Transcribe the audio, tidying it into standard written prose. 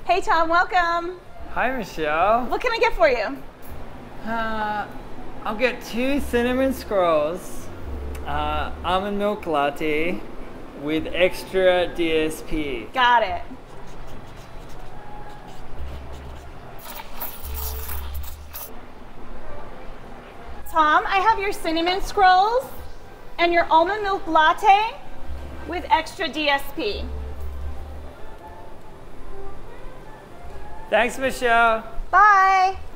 Hey Tom, welcome. Hi Michelle. What can I get for you? I'll get 2 cinnamon scrolls, almond milk latte with extra DSP. Got it. Tom, I have your cinnamon scrolls and your almond milk latte with extra DSP. Thanks Michelle. Bye.